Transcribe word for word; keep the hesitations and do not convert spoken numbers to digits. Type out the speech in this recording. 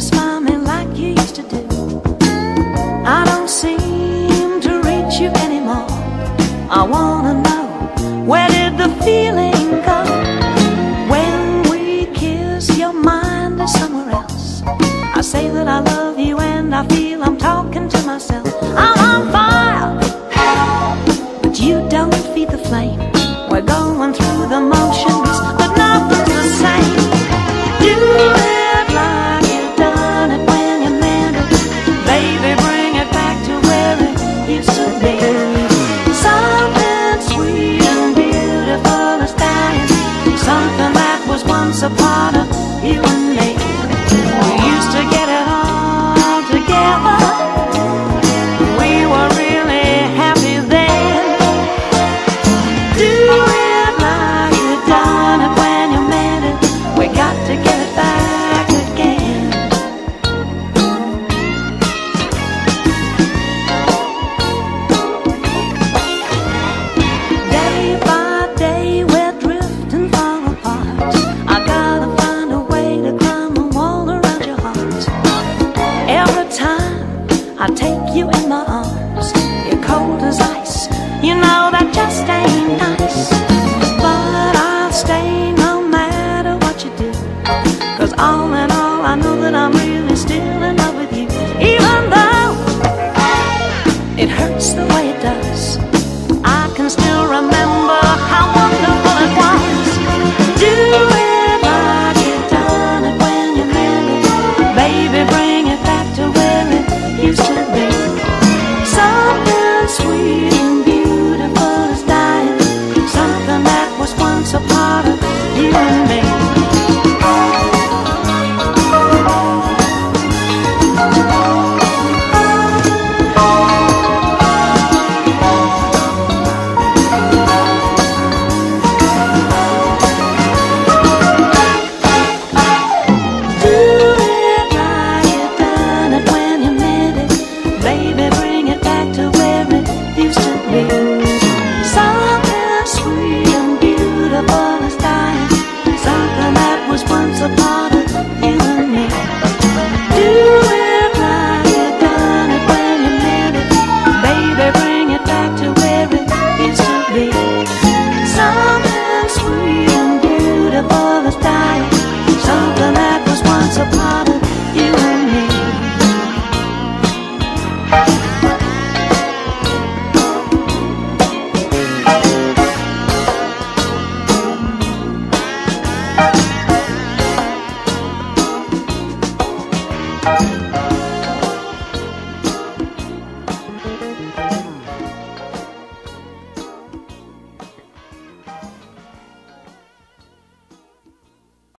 smile me like you used to do. I don't seem to reach you anymore. I wanna know, where did the feeling go? When we kiss, your mind is somewhere else. I say that I love you and I feel I'm talking to myself. I'm on fire, but you don't feed the flame. We're going through the motions, but nothing's the same. Do it like you done it when you meant it. Baby, bring it back to where it used to be. Something sweet and beautiful is dying. Something that was once a part of you and me. We used to get it all together. We were really happy then. Do it like you done it when you meant it. We got to get it back again. Day by day we're drifting far apart. I gotta find a way to climb the wall around your heart. Every time I take you in my arms, you're cold as ice. You know that just ain't nice. But I'll stay no matter what you do, 'cause all in all I know that I'm really still in love with you. Even though it hurts the way it does, I can still remember how wonderful it was. Do it like you done it when you meant it. Baby, bring